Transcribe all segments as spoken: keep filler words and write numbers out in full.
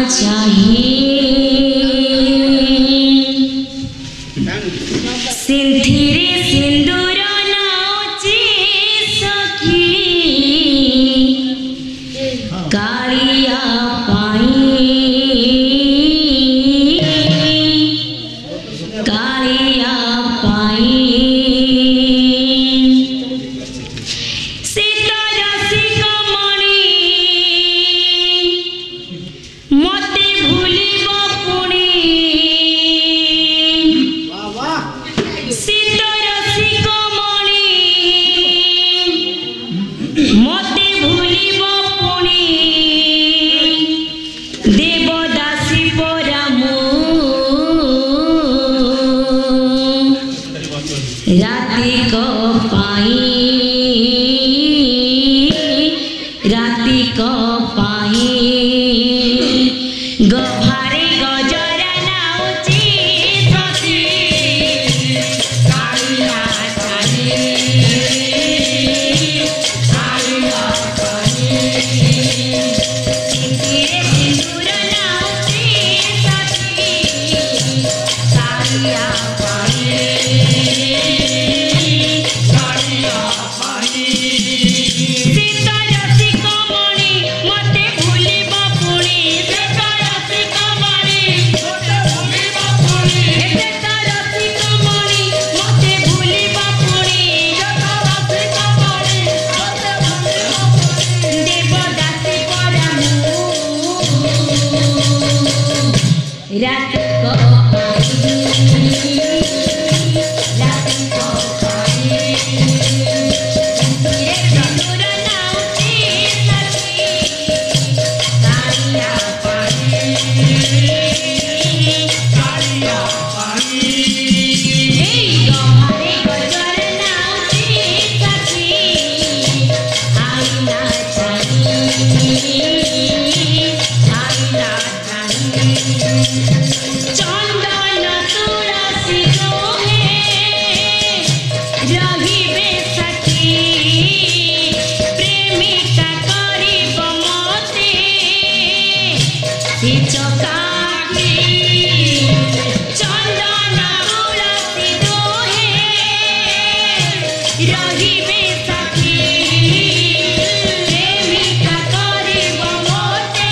चाहिए सिंथिरे सिंदूर नाचे सखी कालिया पाई कालिया पाई राती को पाई राती को पाई गभारे गजरा नाउची सती कालिया चाली कालिया पानी सिंदूर सिंदूर नाउची सती कालिया पानी रात को पाई रात को पाई सिंदूर सिंदूर नाउची सखी कालिया पाई कालिया पाई ए गभारे गजर नाउची सखी आईना चाली आईना चाली चंदन तुलसी दोहे रहिबे सखी प्रेमिका करिब मते चकाकी चंदन तुलसी दोहे रहिबे सखी प्रेमिका करिब मते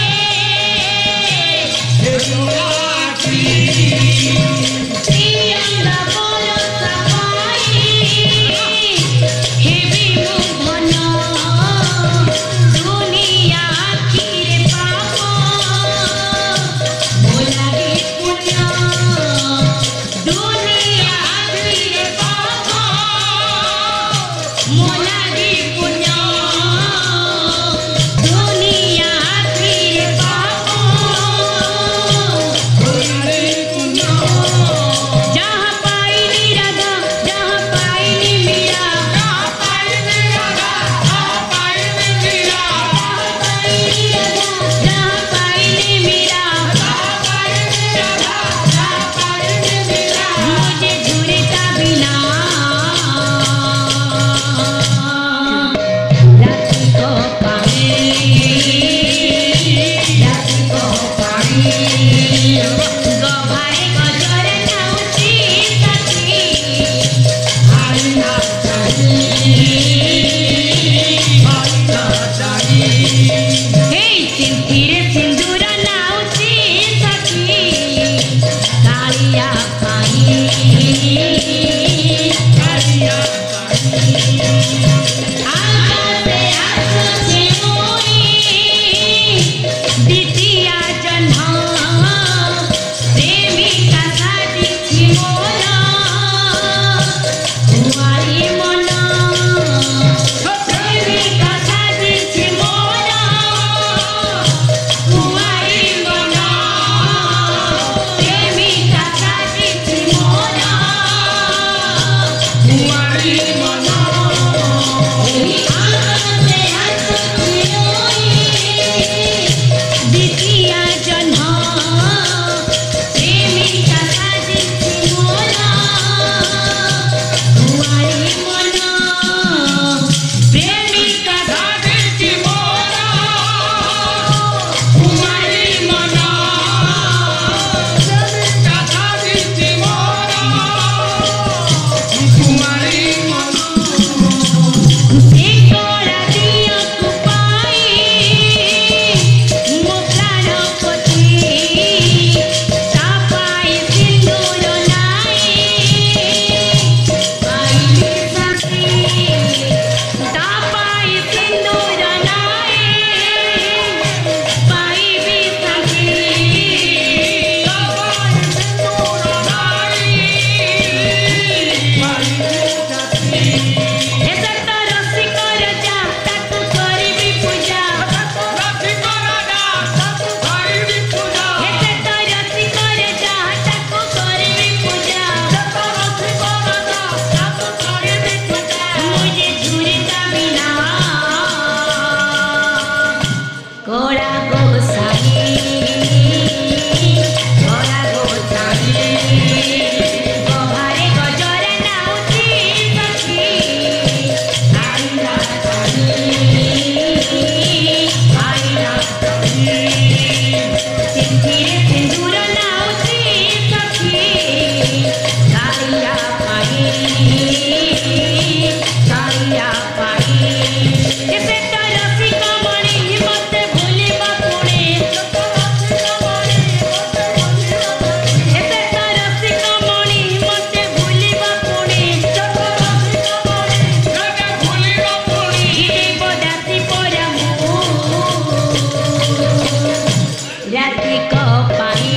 राति को पाई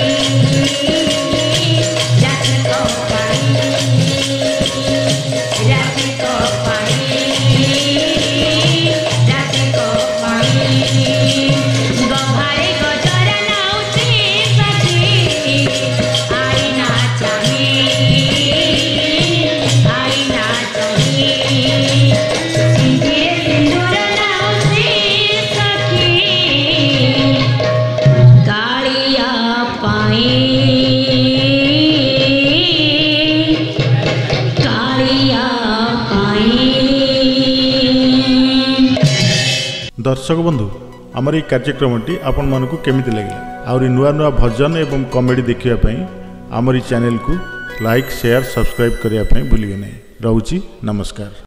राति को पाई राति को पाई राति को पाई गभारे गजर नाउची सखी आई ना चाही आई ना चाही सिंदूर सिंदूर नाउची सखी कालिया पाई कालिया पाई। दर्शक बंधु आमर ये कार्यक्रमटी आपण मानकु केमिति लगिला आउरी नुआ नुआ भजन एवं कॉमेडी देखिया पई आमर चैनल को लाइक शेयर सब्सक्राइब करिया पई भूलिए नहीं। रहूची नमस्कार।